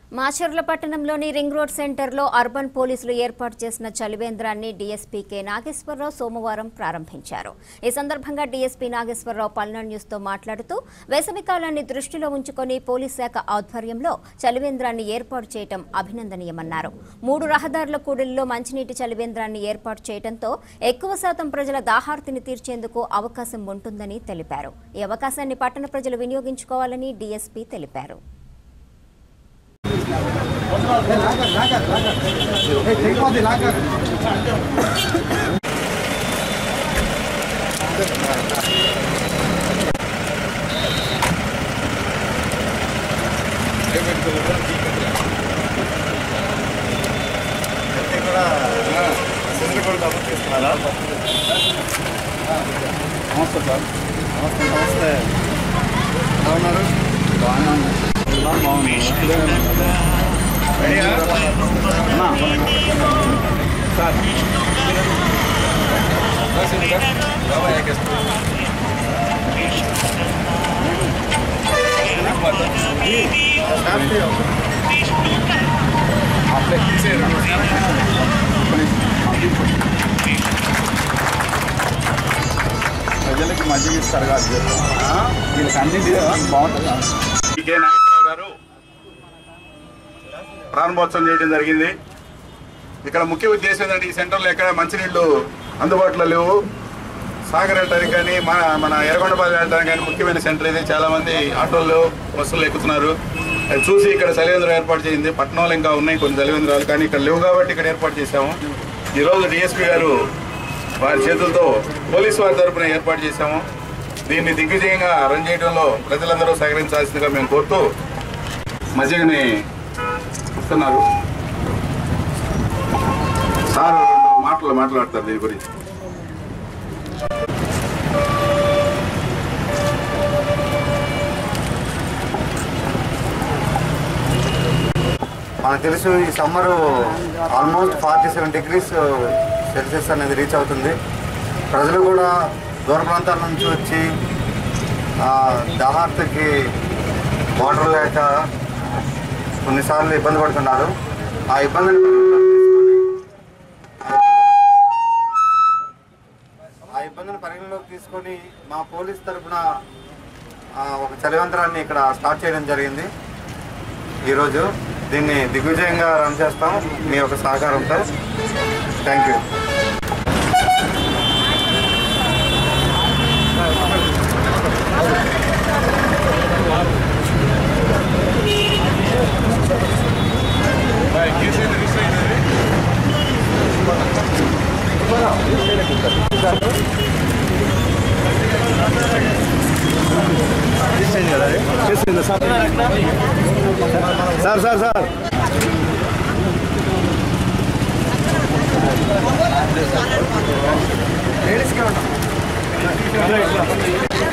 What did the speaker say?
మాచర్ల పట్టణంలోని ring road సెంటర్లో urban పోలీసులు ఏర్పాటు చేసిన చలివేంద్రాన్ని డీఎస్పీ కె నాగేశ్వరరావు సోమవారం ప్రారంభించారు. ఈ సందర్భంగా డీఎస్పీ నాగేశ్వరరావు పల్నాడు న్యూస్తో మాట్లాడుతూ వేసవికాలాన్ని దృష్టిలో ఉంచుకొని పోలీస్ శాఖ ఆధ్వర్యంలో చలివేంద్రాన్ని ఏర్పాటు చేయడం అభినందనీయమన్నారు. 3 రహదారుల కూడలిలో మంచినీటి చలివేంద్రాన్ని ఏర్పాటు చేయడంతో ఎక్కువ శాతం ప్రజల దాహార్తిని తీర్చేందుకు అవకాశం ఉంటుందని తెలిపారు. ఈ అవకాశాన్ని పట్టణ ప్రజలు వినియోగించుకోవాలని డీఎస్పీ తెలిపారు. నమస్తే సార్. నమస్తే. ఎలా ఉన్నారు? బాగున్నాను. ప్రజలకి మధ్య ఇస్తారు కాదు, వీళ్ళకి అన్నింటి బాగుంటుంది. కె నాగేశ్వరరావు గారు ప్రారంభోత్సవం చేయడం జరిగింది. ఇక్కడ ముఖ్య ఉద్దేశం ఏంటంటే ఈ సెంటర్లో ఎక్కడ మంచినీళ్ళు అందుబాటులో లేవు. సాగర్ వెళ్ళడానికి కానీ మన ఎర్రగొండపాలెం వెళ్ళడానికి కానీ ముఖ్యమైన సెంటర్ ఇది. చాలామంది ఆటోల్లో బస్సులు ఎక్కుతున్నారు. అది చూసి ఇక్కడ చలివేంద్రం ఏర్పాటు చేయింది. పట్టణంలో ఇంకా ఉన్నాయి కొన్ని చలివేంద్రాలు, కానీ ఇక్కడ లేవు కాబట్టి ఇక్కడ ఏర్పాటు చేశాము. ఈరోజు డిఎస్పీ గారు వారి చేతులతో పోలీసు వారి తరఫున ఏర్పాటు చేశాము. దీన్ని దిగ్విజయంగా రన్ చేయడంలో ప్రజలందరూ సహకరించాల్సిందిగా మేము కోరుతూ మధ్యగానే వస్తున్నారు సార్. 2 మాటలు మాట్లాడతారు దీని గురించి. మనకు తెలుసు ఈ సమ్మరు ఆల్మోస్ట్ 47 degrees సెల్సియస్ అనేది రీచ్ అవుతుంది. ప్రజలు కూడా దూర ప్రాంతాల నుంచి వచ్చి దాహార్తికి వాటర్ లేక కొన్నిసార్లు ఇబ్బంది పడుతున్నారు. ఆ ఇబ్బందిని పరిగణలోకి తీసుకొని మా పోలీస్ తరఫున ఒక చలివేంద్రాన్ని ఇక్కడ స్టార్ట్ చేయడం జరిగింది. ఈరోజు దీన్ని దిగ్విజయంగా రన్ చేస్తాం మీ యొక్క సహకారంతో. Thank you. Sir sir sir లేడీస్గా ఉంటాం.